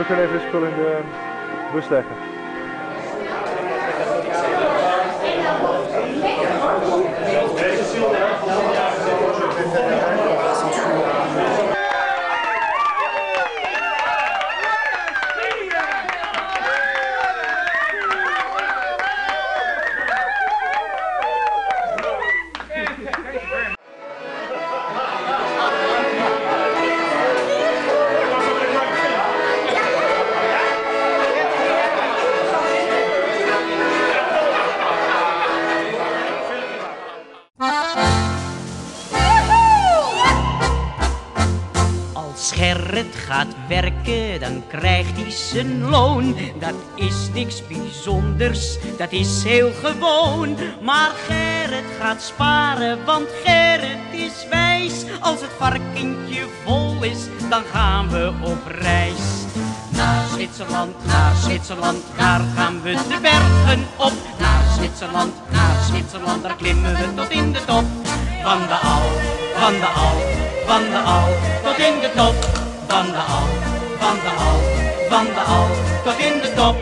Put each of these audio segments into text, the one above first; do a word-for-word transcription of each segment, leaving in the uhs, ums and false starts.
kunnen even de spullen in de bus leggen. Als Gerrit gaat werken, dan krijgt hij zijn loon. Dat is niks bijzonders, dat is heel gewoon. Maar Gerrit gaat sparen, want Gerrit is wijs. Als het varkentje vol is, dan gaan we op reis. Naar Zwitserland, naar Zwitserland, daar gaan we de bergen op. Naar Zwitserland, naar Zwitserland, daar klimmen we tot in de top. Van de Alp, van de Alp, van de Alp, tot in de top. Van de Alp, van de Alp, van de Alp, tot in de top.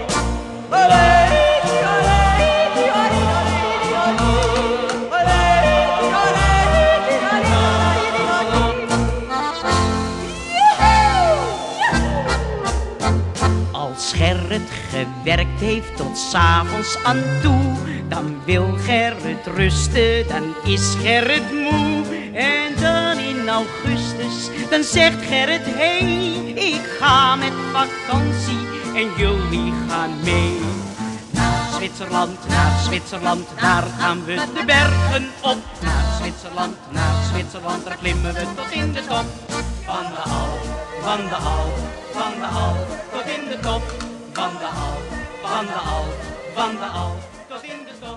Als Gerrit gewerkt heeft tot 's avonds aan toe, dan wil Gerrit rusten, dan is Gerrit moe. En dan in augustus, dan zegt Gerrit, hey, ik ga met vakantie en jullie gaan mee. Naar Zwitserland, naar Zwitserland, daar gaan we de bergen op. Naar Zwitserland, naar Zwitserland, daar klimmen we tot in de top. Van de Alp, van de Alp, van de Alp, tot in de top. Van de Alp, van de Alp, van de Alp, tot in de top.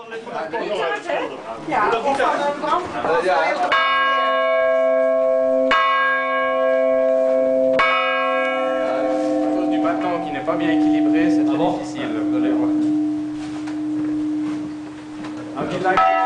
Ja, of van een brand. Ja. Du bâton qui n'est pas bien équilibré, c'est très difficile, vous allez voir.